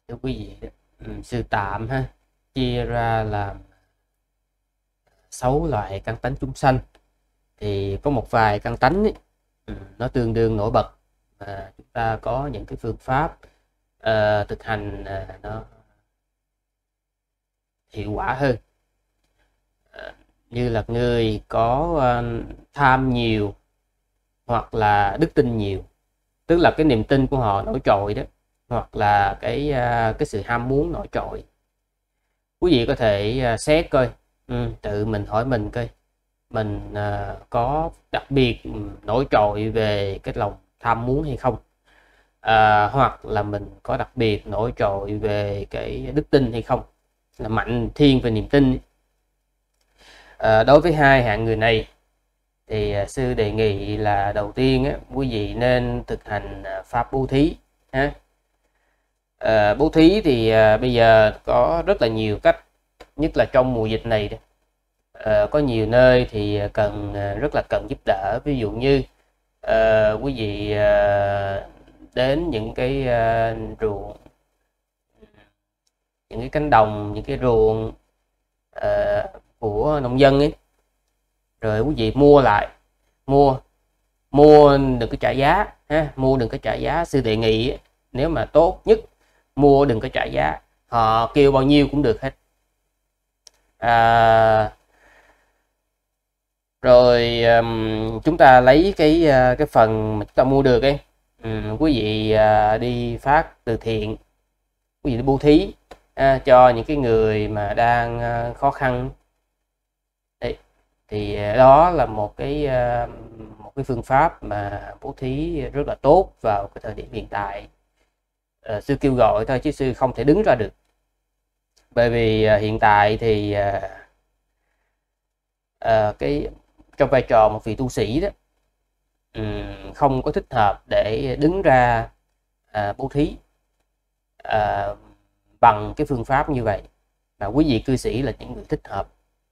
Thưa quý vị, sư tạm chia ra làm 6 loại căn tánh chúng sanh. Thì có một vài căn tánh ấy, nó tương đương nổi bật mà chúng ta có những cái phương pháp thực hành nó hiệu quả hơn. Như là người có tham nhiều hoặc là đức tin nhiều, tức là cái niềm tin của họ nổi trội đó, hoặc là cái sự ham muốn nổi trội. Quý vị có thể xét coi, tự mình hỏi mình coi, mình có đặc biệt nổi trội về cái lòng tham muốn hay không, hoặc là mình có đặc biệt nổi trội về cái đức tin hay không, là mạnh thiên về niềm tin. Đối với hai hạng người này thì sư đề nghị là đầu tiên quý vị nên thực hành pháp bố thí. Bố thí thì bây giờ có rất là nhiều cách, nhất là trong mùa dịch này. Có nhiều nơi thì rất là cần giúp đỡ. Ví dụ như quý vị đến những cái ruộng, những cái cánh đồng, những cái ruộng của nông dân ấy, rồi quý vị mua lại, mua đừng có trả giá mua đừng có trả giá. Sư đề nghị nếu mà tốt nhất mua đừng có trả giá, họ kêu bao nhiêu cũng được hết. Rồi chúng ta lấy cái phần mà chúng ta mua được ấy, quý vị đi phát từ thiện, quý vị đi bố thí cho những cái người mà đang khó khăn. Đấy, thì đó là một cái phương pháp mà bố thí rất là tốt vào cái thời điểm hiện tại. Sư kêu gọi thôi chứ sư không thể đứng ra được, bởi vì hiện tại thì trong vai trò một vị tu sĩ đó, không có thích hợp để đứng ra bố thí bằng cái phương pháp như vậy. Mà quý vị cư sĩ là những người thích hợp.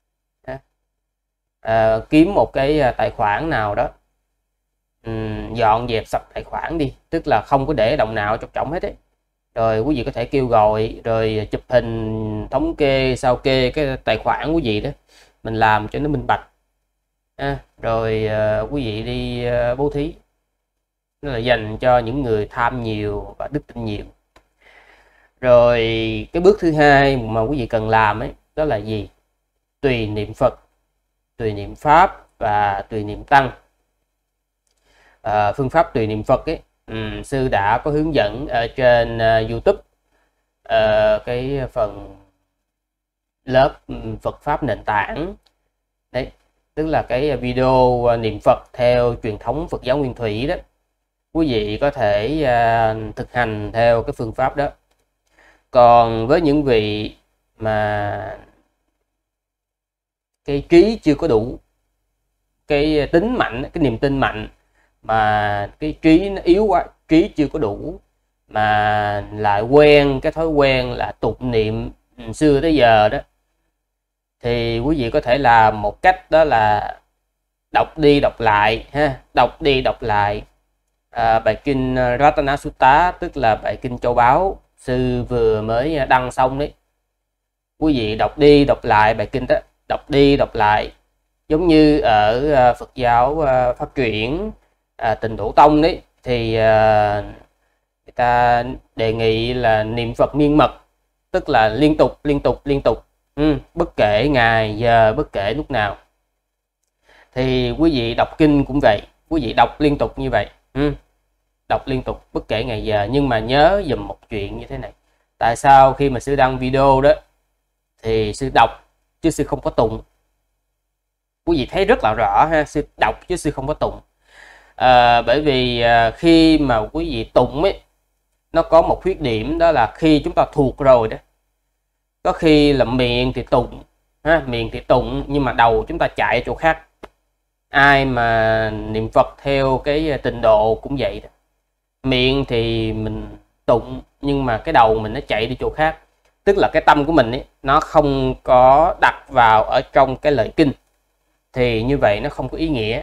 Kiếm một cái tài khoản nào đó, dọn dẹp sạch tài khoản đi, tức là không có để đồng nào trong trọng hết ấy. Rồi quý vị có thể kêu gọi, rồi chụp hình thống kê sao kê cái tài khoản quý vị đó, mình làm cho nó minh bạch. Rồi quý vị đi bố thí, nó là dành cho những người tham nhiều và đức tin nhiều. Rồi cái bước thứ hai mà quý vị cần làm ấy, đó là gì? Tùy niệm Phật, tùy niệm Pháp và tùy niệm Tăng. Phương pháp tùy niệm Phật ấy, sư đã có hướng dẫn ở trên YouTube, cái phần lớp Phật Pháp nền tảng đấy, tức là cái video niệm Phật theo truyền thống Phật giáo Nguyên Thủy đó. Quý vị có thể thực hành theo cái phương pháp đó. Còn với những vị mà cái trí chưa có đủ, cái tính mạnh, cái niềm tin mạnh, mà cái trí nó yếu quá, trí chưa có đủ, mà lại quen cái thói quen là tụng niệm xưa tới giờ đó, thì quý vị có thể làm một cách, đó là đọc đi đọc lại đọc đi đọc lại bài kinh Ratana Sutta, tức là bài kinh châu báu sư vừa mới đăng xong đấy. Quý vị đọc đi đọc lại bài kinh đó, đọc đi đọc lại, giống như ở Phật giáo Pháp Truyện Tịnh Độ Tông đấy, thì người ta đề nghị là niệm Phật miên mật, tức là liên tục, bất kể ngày giờ, bất kể lúc nào. Thì quý vị đọc kinh cũng vậy, quý vị đọc liên tục như vậy, đọc liên tục bất kể ngày giờ. Nhưng mà nhớ dùm một chuyện như thế này: tại sao khi mà sư đăng video đó thì sư đọc chứ sư không có tụng? Quý vị thấy rất là rõ sư đọc chứ sư không có tụng. Bởi vì khi mà quý vị tụng ấy, nó có một khuyết điểm, đó là khi chúng ta thuộc rồi đó, có khi là miệng thì tụng nhưng mà đầu chúng ta chạy chỗ khác. Ai mà niệm Phật theo cái trình độ cũng vậy đó, miệng thì mình tụng nhưng mà cái đầu mình nó chạy đi chỗ khác, tức là cái tâm của mình ấy, nó không có đặt vào ở trong cái lời kinh, thì như vậy nó không có ý nghĩa.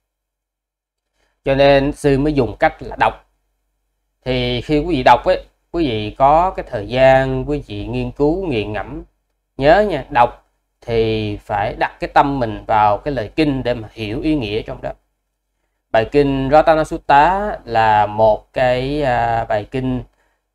Cho nên sư mới dùng cách là đọc. Thì khi quý vị đọc ấy, quý vị có cái thời gian quý vị nghiên cứu nghiền ngẫm, nhớ nha, đọc thì phải đặt cái tâm mình vào cái lời kinh để mà hiểu ý nghĩa trong đó. Bài kinh Ratana Sutta là một cái bài kinh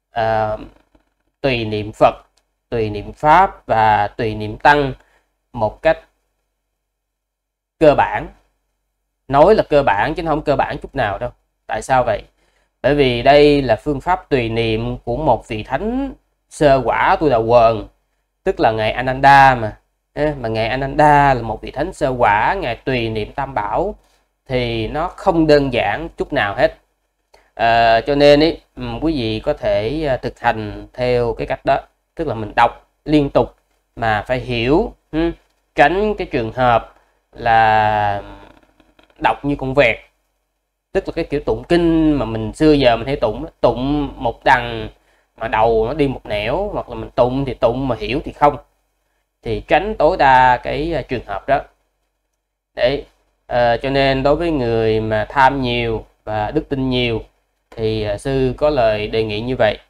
tùy niệm Phật, tùy niệm Pháp và tùy niệm Tăng một cách cơ bản. Nói là cơ bản chứ nó không cơ bản chút nào đâu. Tại sao vậy? Bởi vì đây là phương pháp tùy niệm của một vị thánh sơ quả tu đà quần, tức là ngài Ananda mà ngài Ananda là một vị thánh sơ quả, ngài tùy niệm Tam Bảo thì nó không đơn giản chút nào hết. Cho nên quý vị có thể thực hành theo cái cách đó, tức là mình đọc liên tục mà phải hiểu, tránh cái trường hợp là đọc như con vẹt, tức là cái kiểu tụng kinh mà mình xưa giờ mình hay tụng một đằng mà đầu nó đi một nẻo, hoặc là mình tụng thì tụng mà hiểu thì không, thì tránh tối đa cái trường hợp đó. Đấy, cho nên đối với người mà tham nhiều và đức tin nhiều thì sư có lời đề nghị như vậy.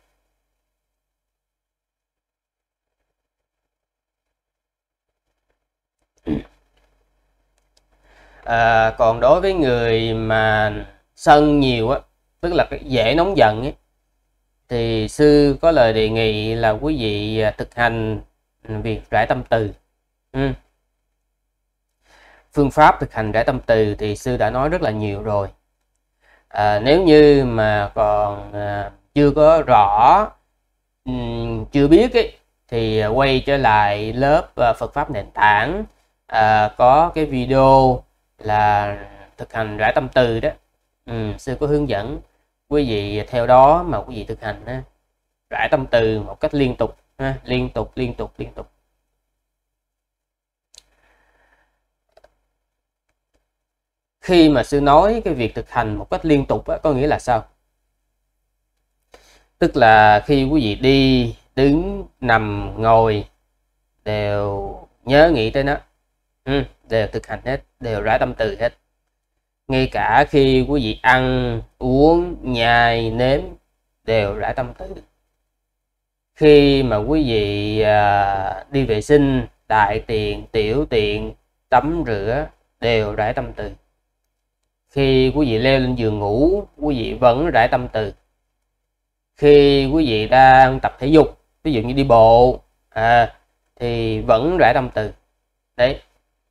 Còn đối với người mà sân nhiều á, tức là dễ nóng giận ấy, thì sư có lời đề nghị là quý vị thực hành việc rải tâm từ. Phương pháp thực hành rải tâm từ thì sư đã nói rất là nhiều rồi. Nếu như mà còn chưa có rõ, chưa biết ấy, thì quay trở lại lớp Phật pháp nền tảng, có cái video là thực hành rải tâm từ đó. Sư có hướng dẫn quý vị theo đó mà quý vị thực hành rải tâm từ một cách liên tục, liên tục. Khi mà sư nói cái việc thực hành một cách liên tục có nghĩa là sao? Tức là khi quý vị đi, đứng, nằm, ngồi đều nhớ nghĩ tới nó, đều thực hành hết, đều rải tâm từ hết. Ngay cả khi quý vị ăn, uống, nhai, nếm đều rải tâm từ. Khi mà quý vị đi vệ sinh, đại tiện, tiểu tiện, tắm rửa đều rải tâm từ. Khi quý vị leo lên giường ngủ, quý vị vẫn rải tâm từ. Khi quý vị đang tập thể dục, ví dụ như đi bộ, thì vẫn rải tâm từ. Đấy.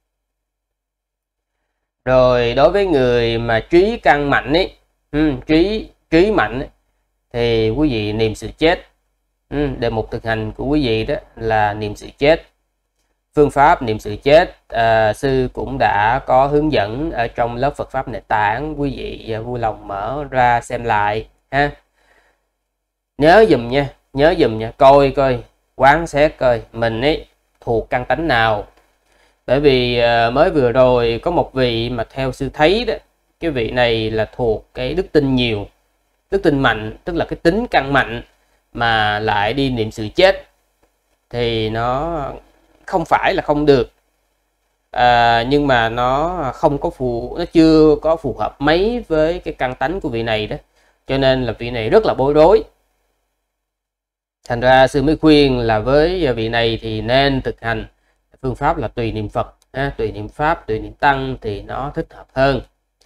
Rồi đối với người mà trí căn mạnh ấy, trí mạnh ấy, thì quý vị niệm sự chết. Đề mục thực hành của quý vị đó là niệm sự chết. Phương pháp niệm sự chết sư cũng đã có hướng dẫn ở trong lớp Phật pháp nền tảng, quý vị vui lòng mở ra xem lại ha. Nhớ dùm nha, coi quán xét coi mình ấy thuộc căn tánh nào. Bởi vì mới vừa rồi có một vị mà theo sư thấy đó, cái vị này là thuộc cái đức tin nhiều, đức tin mạnh, tức là cái tính căn mạnh mà lại đi niệm sự chết, thì nó không phải là không được, nhưng mà nó chưa có phù hợp mấy với cái căn tánh của vị này đó, cho nên là vị này rất là bối rối. Thành ra sư mới khuyên là với vị này thì nên thực hành phương pháp là tùy niệm Phật, tùy niệm Pháp, tùy niệm Tăng thì nó thích hợp hơn.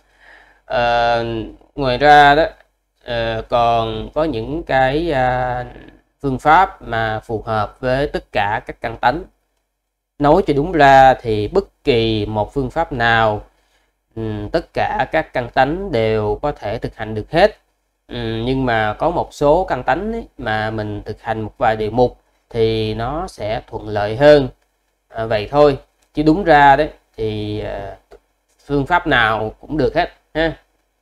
Ngoài ra đó còn có những cái phương pháp mà phù hợp với tất cả các căn tánh. Nói cho đúng ra thì bất kỳ một phương pháp nào, tất cả các căn tánh đều có thể thực hành được hết. Nhưng mà có một số căn tánh ấy, mà mình thực hành một vài đề mục thì nó sẽ thuận lợi hơn. Vậy thôi, chứ đúng ra đấy thì phương pháp nào cũng được hết ha.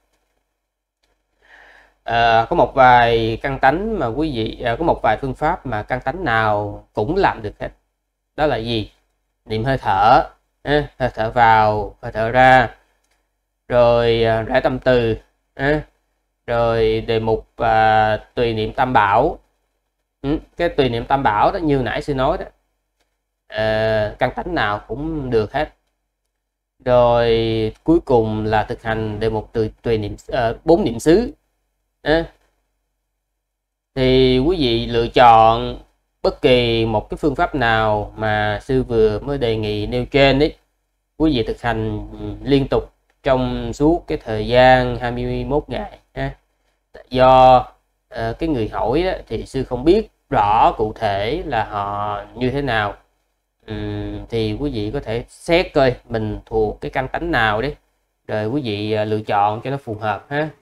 Có một vài căn tánh mà quý vị có một vài phương pháp mà căn tánh nào cũng làm được hết. Đó là gì? Niệm hơi thở, hơi thở vào, hơi thở ra, rồi rải tâm từ, rồi đề mục tùy niệm Tam Bảo. Cái tùy niệm Tam Bảo đó như nãy sư nói đó, căn tánh nào cũng được hết. Rồi cuối cùng là thực hành đề mục tùy niệm 4 niệm xứ. Thì quý vị lựa chọn bất kỳ một cái phương pháp nào mà sư vừa mới đề nghị nêu trên ấy, quý vị thực hành liên tục trong suốt cái thời gian 21 ngày ha. Do cái người hỏi đó, thì sư không biết rõ cụ thể là họ như thế nào, thì quý vị có thể xét coi mình thuộc cái căn tánh nào đấy, rồi quý vị lựa chọn cho nó phù hợp ha.